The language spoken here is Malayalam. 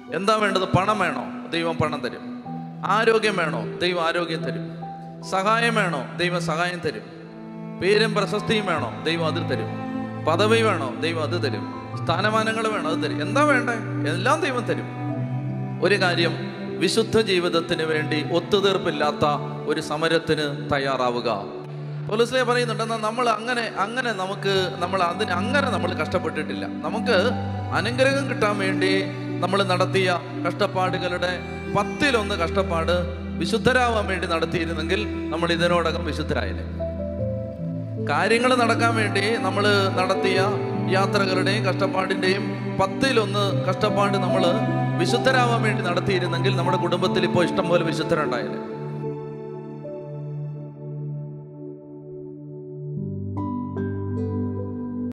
എന്താ വേണ്ടത്? പണം വേണോ? ദൈവം പണം തരും. ആരോഗ്യം വേണോ? ദൈവം ആരോഗ്യം തരും. സഹായം വേണോ? ദൈവം സഹായം തരും. പേരും പ്രശസ്തിയും വേണോ? ദൈവം അത് തരും. പദവി വേണോ? ദൈവം അത് തരും. സ്ഥാനമാനങ്ങൾ വേണോ? അത് തരും. എന്താ വേണ്ടേ? എല്ലാം ദൈവം തരും. ഒരു കാര്യം, വിശുദ്ധ ജീവിതത്തിന് വേണ്ടി ഒത്തുതീർപ്പില്ലാത്ത ഒരു സമരത്തിന് തയ്യാറാവുക. പൗലോസ് പറയുന്നുണ്ട്, എന്നാൽ നമ്മൾ നമ്മൾ കഷ്ടപ്പെട്ടിട്ടില്ല. നമുക്ക് അനുഗ്രഹം കിട്ടാൻ വേണ്ടി നമ്മൾ നടത്തിയ കഷ്ടപ്പാടുകളുടെ 10-1 കഷ്ടപ്പാട് വിശുദ്ധരാവാൻ വേണ്ടി നടത്തിയിരുന്നെങ്കിൽ നമ്മൾ ഇതിനോടകം വിശുദ്ധരായനെ. കാര്യങ്ങൾ നടക്കാൻ വേണ്ടി നമ്മൾ നടത്തിയ യാത്രകളുടെയും കഷ്ടപ്പാടിൻ്റെയും 10-1 കഷ്ടപ്പാട് നമ്മൾ വിശുദ്ധരാവാൻ വേണ്ടി നടത്തിയിരുന്നെങ്കിൽ നമ്മുടെ കുടുംബത്തിൽ ഇപ്പോൾ ഇഷ്ടംപോലെ വിശുദ്ധരുണ്ടായത്.